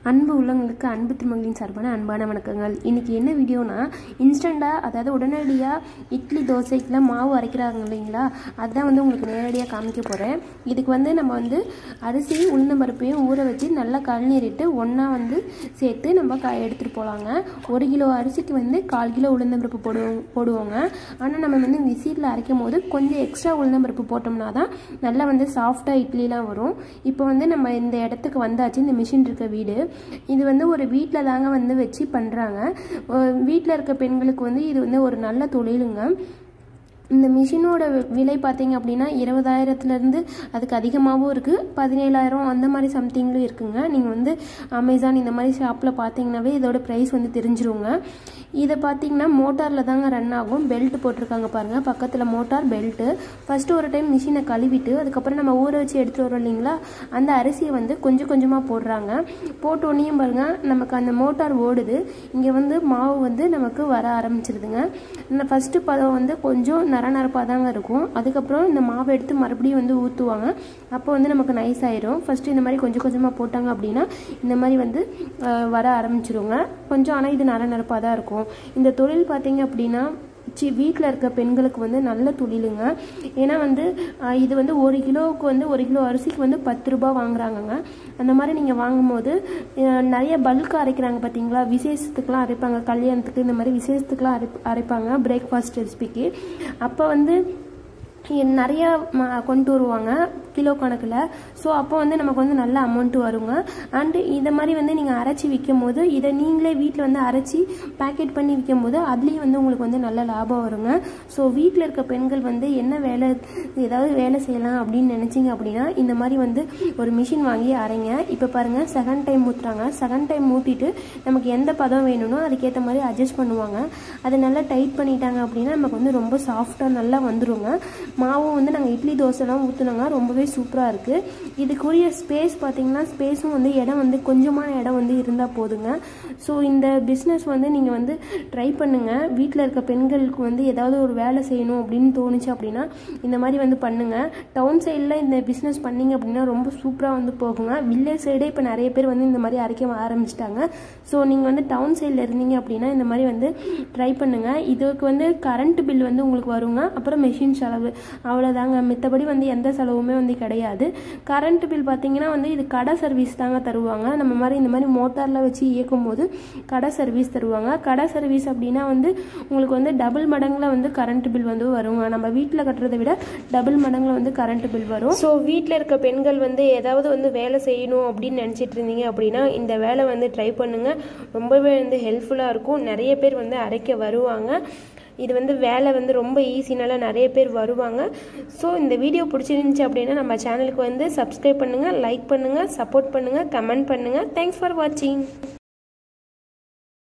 அன்பு உள்ளங்களுக்கு அன்பு திருமகளின் சார்பான அன்பான வணக்கங்கள். இன்றைக்கி என்ன வீடியோனா, இன்ஸ்டண்ட்டாக அதாவது உடனடியாக இட்லி தோசைக்கெலாம் மாவு அரைக்கிறாங்க இல்லைங்களா, அதுதான் உங்களுக்கு நேரடியாக காமிக்க போகிறேன். இதுக்கு நம்ம அரிசி உளுந்தம்பருப்பையும் ஊற வச்சு நல்லா கழுநீரிட்டு ஒன்றா சேர்த்து நம்ம எடுத்துகிட்டு போகலாங்க. 1 கிலோ அரிசிக்கு 1/4 கிலோ உளுந்தம்பருப்பு போடுவோங்க. ஆனால் நம்ம விசிலில் அரைக்கும் போது கொஞ்சம் எக்ஸ்ட்ரா உளுந்தம்பருப்பு போட்டோம்னா தான் நல்லா சாஃப்டாக இட்லிலாம் வரும். இப்போ நம்ம இந்த இடத்துக்கு வந்தாச்சு. இந்த மிஷின் இருக்க வீடு இது ஒரு வீட்டில் தாங்க வச்சு பண்ணுறாங்க. வீட்டில் இருக்க பெண்களுக்கு இது ஒரு நல்ல தொழிலுங்க. இந்த மிஷினோட விலை பார்த்தீங்க அப்படின்னா 20,000லேருந்து அதுக்கு அதிகமாகவும் இருக்குது, 17,000 அந்த மாதிரி சம்திங்லும் இருக்குங்க. நீங்கள் அமேசான் இந்த மாதிரி ஷாப்பில் பார்த்தீங்கன்னாவே இதோட ப்ரைஸ் தெரிஞ்சிருங்க. இதை பார்த்தீங்கன்னா மோட்டாரில் தாங்க ரன் ஆகும். பெல்ட் போட்டிருக்காங்க பாருங்கள், பக்கத்தில் மோட்டார் பெல்ட்டு. ஃபஸ்ட்டு ஒரு டைம் மிஷினை கழுவிட்டு அதுக்கப்புறம் நம்ம ஊற வச்சு எடுத்துகிட்டு வரோம் இல்லைங்களா, அந்த அரிசியை கொஞ்சம் கொஞ்சமாக போடுறாங்க. போட்டோன்னையும் பாருங்கள் நமக்கு அந்த மோட்டார் ஓடுது. இங்கே மாவு நமக்கு வர ஆரம்பிச்சிருதுங்க. ஃபஸ்ட்டு பதம் கொஞ்சம் நரநரப்பாக தாங்க இருக்கும். அதுக்கப்புறம் இந்த மாவை எடுத்து மறுபடியும் ஊற்றுவாங்க. அப்போ நமக்கு நைஸ் ஆயிரும். ஃபஸ்ட்டு இந்த மாதிரி கொஞ்சம் கொஞ்சமாக போட்டாங்க அப்படின்னா இந்த மாதிரி வர ஆரம்பிச்சிருங்க கொஞ்சம். ஆனால் இது நரநரப்பாக தான் இருக்கும். இந்த தொழில் பார்த்தீங்க அப்படின்னா வீட்டில் இருக்க பெண்களுக்கு நல்ல தொழிலுங்க. ஏன்னா இது 1 கிலோவுக்கு 1 கிலோ அரிசிக்கு 10 ரூபா வாங்குறாங்கங்க. அந்த மாதிரி நீங்கள் வாங்கும்போது நிறைய பல்காக அரைக்கிறாங்க பார்த்தீங்களா, விசேஷத்துக்கெலாம் அரைப்பாங்க, கல்யாணத்துக்கு இந்த மாதிரி விசேஷத்துக்கெலாம் அரைப்பாங்க பிரேக்ஃபாஸ்ட் ரெசிபிக்கு. அப்போ நிறையா கொண்டு வருவாங்க கிலோ கணக்கில். ஸோ அப்போ நமக்கு நல்ல அமௌண்ட்டு வருங்க. அண்டு இதை மாதிரி நீங்கள் அரைச்சி விற்கும் போது இதை நீங்களே வீட்டில் அரைச்சி பேக்கெட் பண்ணி விற்கும் போது அதுலேயும் உங்களுக்கு நல்ல லாபம் வருங்க. ஸோ வீட்டில் இருக்க பெண்கள் என்ன வேலை, ஏதாவது வேலை செய்யலாம் அப்படின்னு நினச்சிங்க அப்படின்னா இந்த மாதிரி ஒரு மிஷின் வாங்கி அரைங்க. இப்போ பாருங்கள், செகண்ட் டைம் ஊற்றுறாங்க. செகண்ட் டைம் ஊற்றிட்டு நமக்கு எந்த பதம் வேணுமோ அதுக்கேற்ற மாதிரி அட்ஜஸ்ட் பண்ணுவாங்க. அதை நல்லா டைட் பண்ணிட்டாங்க அப்படின்னா நமக்கு ரொம்ப சாஃப்டாக நல்லா வந்துடுங்க. மாவும் நாங்கள் இட்லி தோசைலாம் ஊற்றுனாங்க, ரொம்பவே சூப்பராக இருக்குது. இதுக்குரிய ஸ்பேஸ் பார்த்தீங்கன்னா ஸ்பேஸும் இடம் கொஞ்சமான இடம் இருந்தால் போதுங்க. ஸோ இந்த பிஸ்னஸ் நீங்கள் ட்ரை பண்ணுங்கள். வீட்டில் இருக்க பெண்களுக்கு ஏதாவது ஒரு வேலை செய்யணும் அப்படின்னு தோணுச்சு அப்படின்னா இந்த மாதிரி பண்ணுங்கள். டவுன் சைடில் இந்த பிஸ்னஸ் பண்ணிங்க அப்படின்னா ரொம்ப சூப்பராக போகுங்க. வில்லேஜ் சைடே இப்போ நிறைய பேர் இந்த மாதிரி அரைக்க ஆரம்பிச்சிட்டாங்க. ஸோ நீங்கள் டவுன் சைடில் இருந்தீங்க அப்படின்னா இந்த மாதிரி ட்ரை பண்ணுங்கள். இதுக்கு கரண்ட் பில் உங்களுக்கு வருங்க. அப்புறம் மெஷின் செலவு, அவ்வளோதாங்க. மித்தபடி எந்த செலவுமே கிடையாது. கரண்ட் பில் பார்த்தீங்கன்னா இது கடை சர்வீஸ் தாங்க தருவாங்க. நம்ம மாதிரி இந்த மாதிரி மோட்டாரில் வச்சு இயக்கும் போது கடை சர்வீஸ் தருவாங்க. கடை சர்வீஸ் அப்படின்னா உங்களுக்கு டபுள் மடங்கில் கரண்ட் பில் வருங்க. நம்ம வீட்டில் கட்டுறதை விட டபுள் மடங்கில் கரண்ட் பில் வரும். ஸோ வீட்டில் இருக்க பெண்கள் ஏதாவது வேலை செய்யணும் அப்படின்னு நினச்சிட்டு இருந்தீங்க அப்படின்னா இந்த வேலை ட்ரை பண்ணுங்கள். ரொம்பவே ஹெல்ப்ஃபுல்லாக இருக்கும். நிறைய பேர் அரைக்க வருவாங்க. இது வேலை ரொம்ப ஈஸினால நிறைய பேர் வருவாங்க. ஸோ இந்த வீடியோ பிடிச்சிருந்துச்சு அப்படின்னா நம்ம சேனலுக்கு சப்ஸ்கிரைப் பண்ணுங்கள், லைக் பண்ணுங்கள், சப்போர்ட் பண்ணுங்கள், கமெண்ட் பண்ணுங்கள். தேங்க்ஸ் ஃபார் வாட்சிங்.